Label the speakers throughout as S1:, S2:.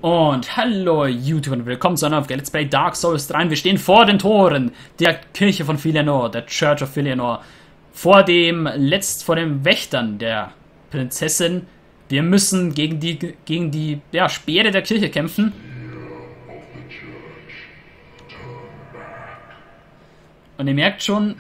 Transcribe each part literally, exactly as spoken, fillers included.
S1: Und hallo YouTube und willkommen zu einer Folge Let's Play Dark Souls drei. Wir stehen vor den Toren der Kirche von Filianor, der Church of Filianor. Vor dem letzt, vor den Wächtern der Prinzessin. Wir müssen gegen die, gegen die ja, Speere der Kirche kämpfen. Und ihr merkt schon,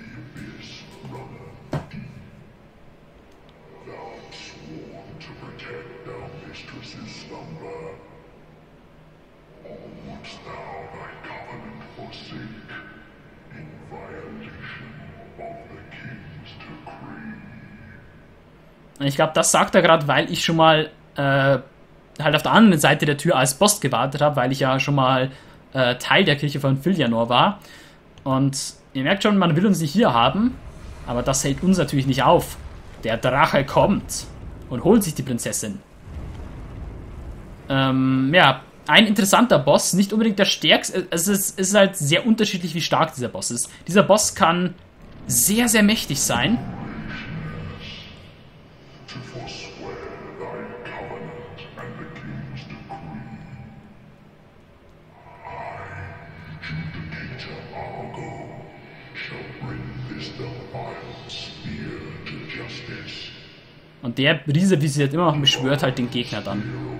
S1: ich glaube, das sagt er gerade, weil ich schon mal äh, halt auf der anderen Seite der Tür als Boss gewartet habe, weil ich ja schon mal äh, Teil der Kirche von Filianor war. Und ihr merkt schon, man will uns nicht hier haben, aber das hält uns natürlich nicht auf. Der Drache kommt und holt sich die Prinzessin. Ähm, ja, ein interessanter Boss, nicht unbedingt der stärkste. Es ist, es ist halt sehr unterschiedlich, wie stark dieser Boss ist. Dieser Boss kann sehr, sehr mächtig sein. Und der Riese, wie sie halt immer noch beschwört, halt den Gegner dann.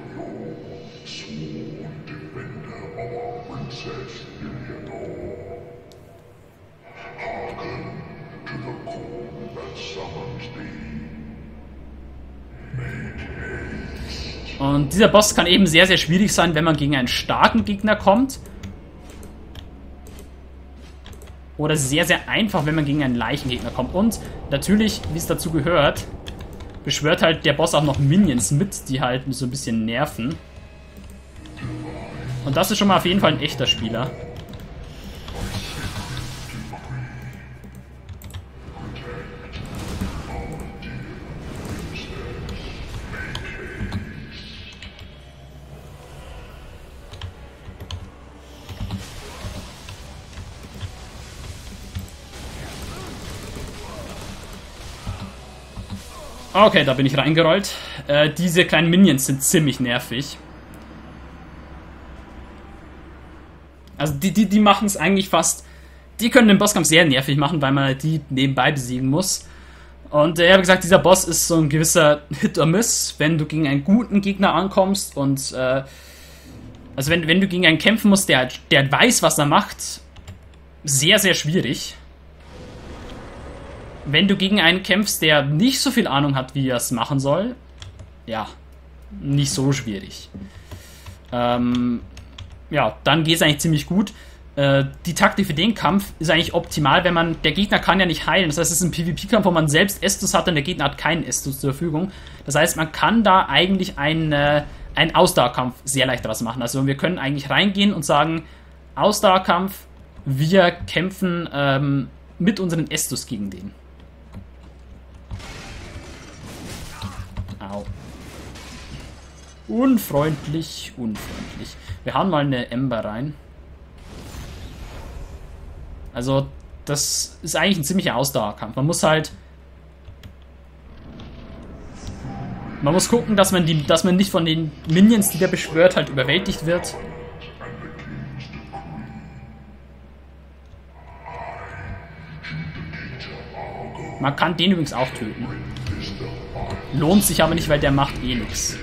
S1: Und dieser Boss kann eben sehr, sehr schwierig sein, wenn man gegen einen starken Gegner kommt. Oder sehr, sehr einfach, wenn man gegen einen Leichengegner kommt. Und natürlich, wie es dazu gehört, beschwört halt der Boss auch noch Minions mit, die halt so ein bisschen nerven. Und das ist schon mal auf jeden Fall ein echter Spieler. Okay, da bin ich reingerollt. Äh, diese kleinen Minions sind ziemlich nervig. Also die, die, die machen es eigentlich fast... Die können den Bosskampf sehr nervig machen, weil man die nebenbei besiegen muss. Und äh, ich habe gesagt, dieser Boss ist so ein gewisser Hit or Miss, wenn du gegen einen guten Gegner ankommst. Und äh, also wenn, wenn du gegen einen kämpfen musst, der, der weiß, was er macht, sehr, sehr schwierig. Wenn du gegen einen kämpfst, der nicht so viel Ahnung hat, wie er es machen soll, ja, nicht so schwierig. Ähm, ja, dann geht es eigentlich ziemlich gut. Äh, die Taktik für den Kampf ist eigentlich optimal, wenn man, der Gegner kann ja nicht heilen. Das heißt, es ist ein PvP-Kampf, wo man selbst Estus hat und der Gegner hat keinen Estus zur Verfügung. Das heißt, man kann da eigentlich einen, äh, einen Ausdauerkampf sehr leicht draus machen. Also wir können eigentlich reingehen und sagen, Ausdauerkampf, wir kämpfen ähm, mit unseren Estus gegen den. Au. Unfreundlich, unfreundlich. Wir hauen mal eine Ember rein. Also, das ist eigentlich ein ziemlicher Ausdauerkampf. Man muss halt... Man muss gucken, dass man, die, dass man nicht von den Minions, die der beschwört, halt überwältigt wird. Man kann den übrigens auch töten. Lohnt sich aber nicht, weil der macht eh nichts.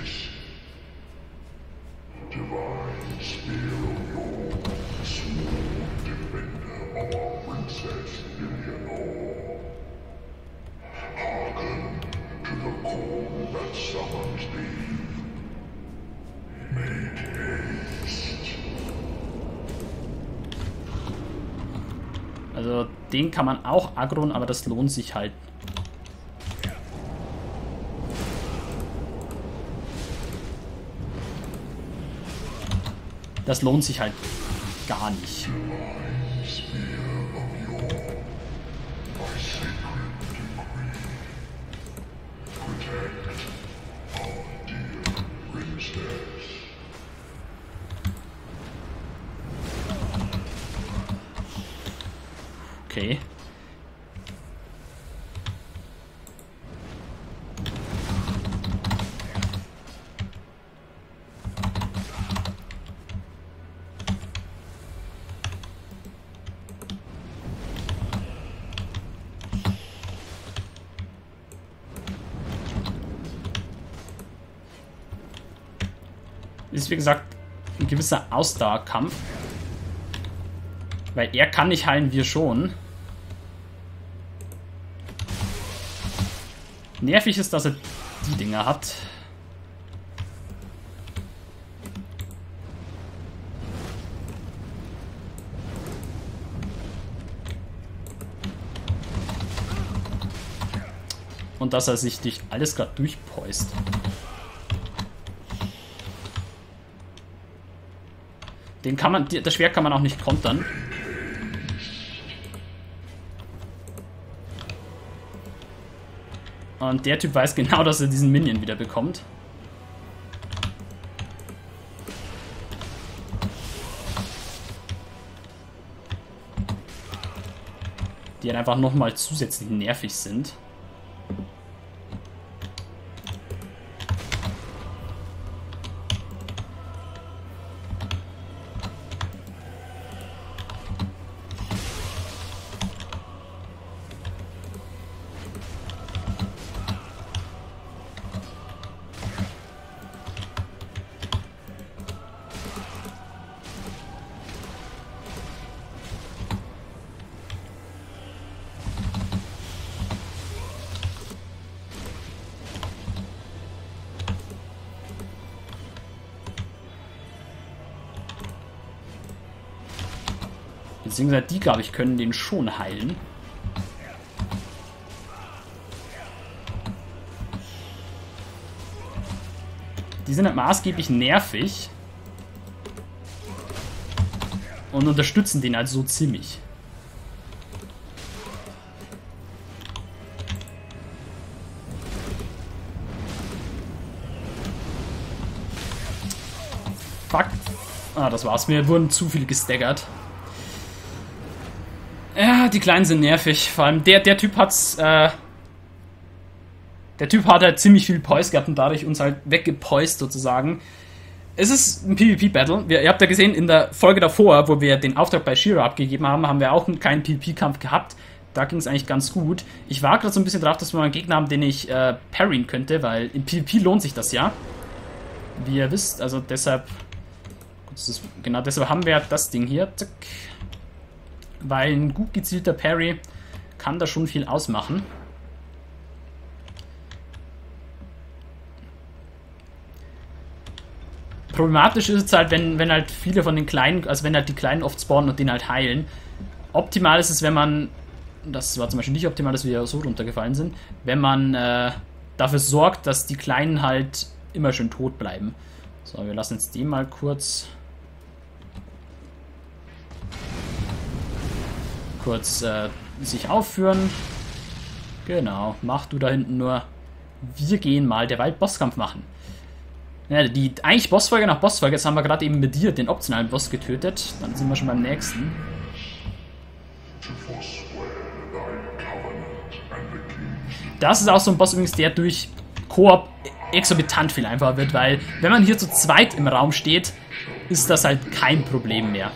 S1: Also den kann man auch aggroen, aber das lohnt sich halt. Das lohnt sich halt gar nicht. Okay. Ist wie gesagt ein gewisser Ausdauerkampf. Weil er kann nicht heilen, wir schon. Nervig ist, dass er die Dinger hat. Und dass er sich durch alles gerade durchpäust. Den kann man, das Schwert kann man auch nicht kontern. Und der Typ weiß genau, dass er diesen Minion wieder bekommt. Die halt einfach nochmal zusätzlich nervig sind. Beziehungsweise die, glaube ich, können den schon heilen. Die sind halt maßgeblich nervig. Und unterstützen den halt so ziemlich. Fuck. Ah, das war's. Mir wurden zu viel gestaggert. Ja, die Kleinen sind nervig. Vor allem der, der Typ hat's, äh, der Typ hat halt ziemlich viel Poise gehabt und dadurch uns halt weggepoist sozusagen. Es ist ein PvP-Battle. Ihr habt ja gesehen, in der Folge davor, wo wir den Auftrag bei Shiro abgegeben haben, haben wir auch keinen PvP-Kampf gehabt. Da ging es eigentlich ganz gut. Ich war gerade so ein bisschen drauf, dass wir mal einen Gegner haben, den ich äh, parryen könnte, weil im PvP lohnt sich das ja. Wie ihr wisst, also deshalb, genau deshalb haben wir das Ding hier. Zack. Weil ein gut gezielter Parry kann da schon viel ausmachen. Problematisch ist es halt, wenn, wenn halt viele von den Kleinen, also wenn halt die Kleinen oft spawnen und den halt heilen. Optimal ist es, wenn man, das war zum Beispiel nicht optimal, dass wir so runtergefallen sind, wenn man äh, dafür sorgt, dass die Kleinen halt immer schön tot bleiben. So, wir lassen jetzt den mal kurz... kurz äh, sich aufführen. Genau, mach du da hinten nur. Wir gehen mal derweil Bosskampf machen. Ja, die eigentlich Bossfolge nach Bossfolge. Jetzt haben wir gerade eben mit dir den optionalen Boss getötet. Dann sind wir schon beim nächsten. Das ist auch so ein Boss übrigens, der durch Koop exorbitant viel einfacher wird, weil wenn man hier zu zweit im Raum steht, ist das halt kein Problem mehr.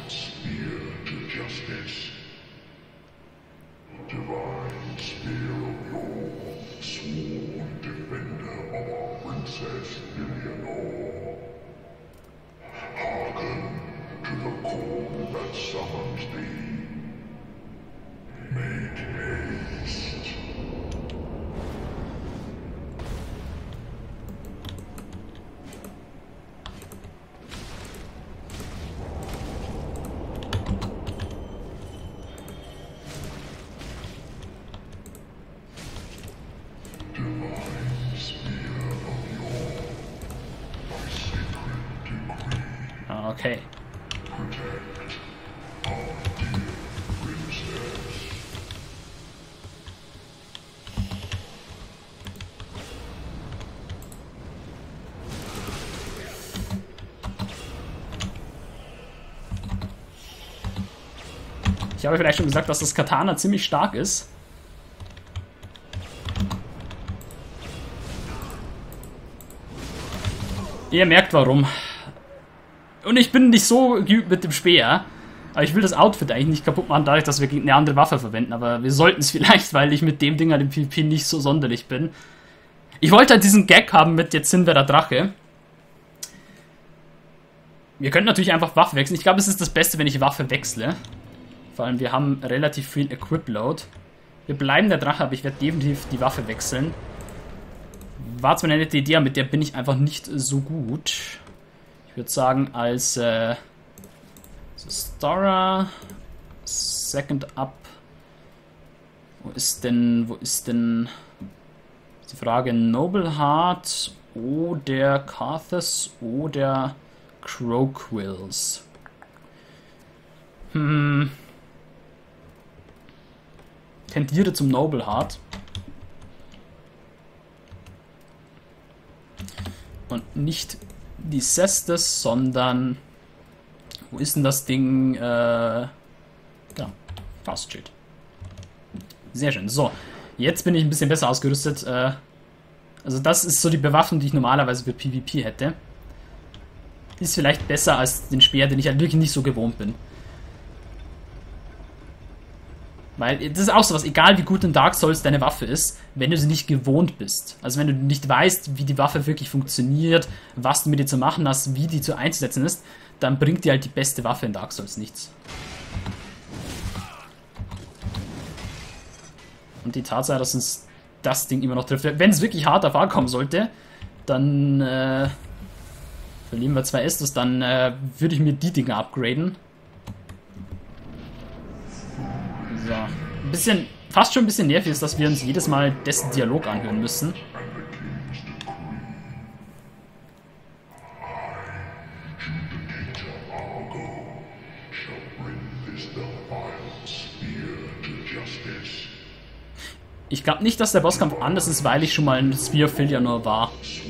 S1: Okay. Ich habe vielleicht schon gesagt, dass das Katana ziemlich stark ist. Ihr merkt warum. Und ich bin nicht so geübt mit dem Speer. Aber ich will das Outfit eigentlich nicht kaputt machen, dadurch, dass wir eine andere Waffe verwenden. Aber wir sollten es vielleicht, weil ich mit dem Ding halt im PvP nicht so sonderlich bin. Ich wollte halt diesen Gag haben mit jetzt sind wir der Drache. Wir könnten natürlich einfach Waffe wechseln. Ich glaube, es ist das Beste, wenn ich Waffe wechsle. Vor allem, wir haben relativ viel Equip-Load. Wir bleiben der Drache, aber ich werde definitiv die Waffe wechseln. War zwar eine nette Idee, mit der bin ich einfach nicht so gut. Ich würde sagen, als äh, so Stora, Second Up. Wo ist denn, wo ist denn die Frage? Nobleheart oder Karthus oder Crowquills? Hm. Tendiere zum Nobleheart. Und nicht die Cestus, sondern wo ist denn das Ding? Äh, ja, Fast Schild. Sehr schön. So, jetzt bin ich ein bisschen besser ausgerüstet. Äh, also das ist so die Bewaffnung, die ich normalerweise für PvP hätte. Ist vielleicht besser als den Speer, den ich halt wirklich nicht so gewohnt bin. Weil das ist auch sowas, egal wie gut in Dark Souls deine Waffe ist, wenn du sie nicht gewohnt bist. Also wenn du nicht weißt, wie die Waffe wirklich funktioniert, was du mit ihr zu machen hast, wie die zu einzusetzen ist, dann bringt dir halt die beste Waffe in Dark Souls nichts. Und die Tatsache, dass uns das Ding immer noch trifft, wenn es wirklich hart auf ankommen sollte, dann äh, verlieren wir zwei Estus, dann äh, würde ich mir die Dinge upgraden. So. Ein bisschen, fast schon ein bisschen nervig ist, dass wir uns jedes Mal dessen Dialog anhören müssen. Ich glaube nicht, dass der Bosskampf anders ist, weil ich schon mal ein Sphere of Filianor war.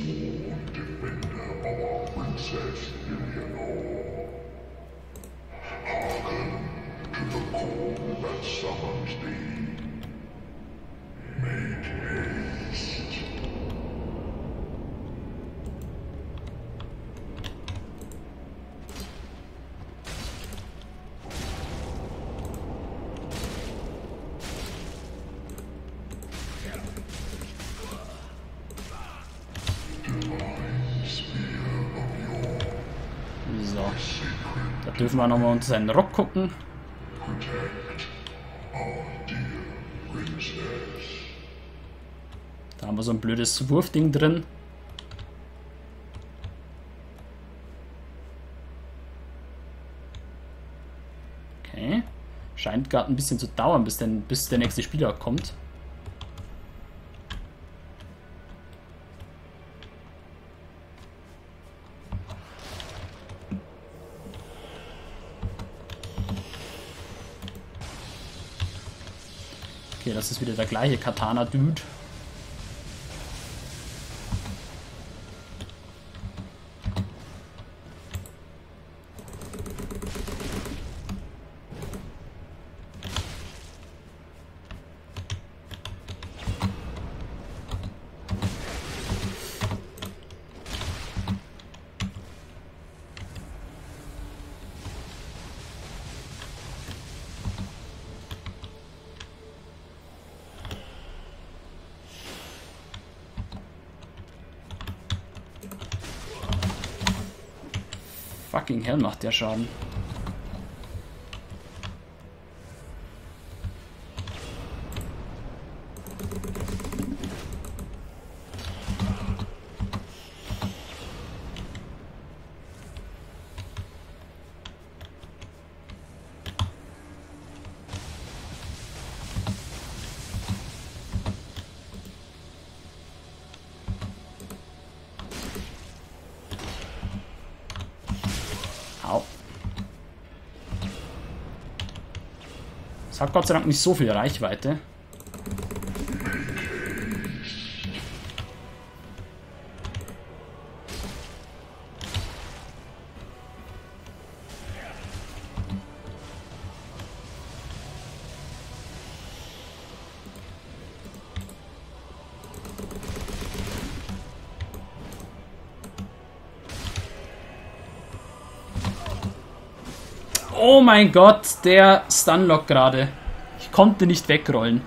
S1: Da dürfen wir nochmal unter seinen Rock gucken. Da haben wir so ein blödes Wurfding drin. Okay. Scheint gerade ein bisschen zu dauern, bis, denn, bis der nächste Spieler kommt. Okay, das ist wieder der gleiche Katana-Dude. Fucking hell macht der Schaden. Au. Es hat Gott sei Dank nicht so viel Reichweite. Oh mein Gott, der Stunlock gerade. Ich konnte nicht wegrollen.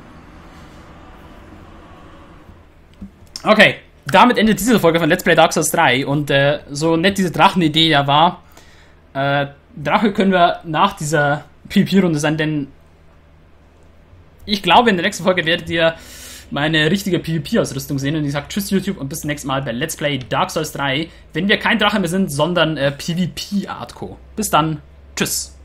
S1: Okay, damit endet diese Folge von Let's Play Dark Souls drei. Und äh, so nett diese Drachenidee ja war, Äh, Drache können wir nach dieser PvP-Runde sein, denn ich glaube, in der nächsten Folge werdet ihr meine richtige PvP-Ausrüstung sehen. Und ich sage tschüss YouTube und bis zum nächsten Mal bei Let's Play Dark Souls drei, wenn wir kein Drache mehr sind, sondern äh, PvP-Artco. Bis dann, tschüss.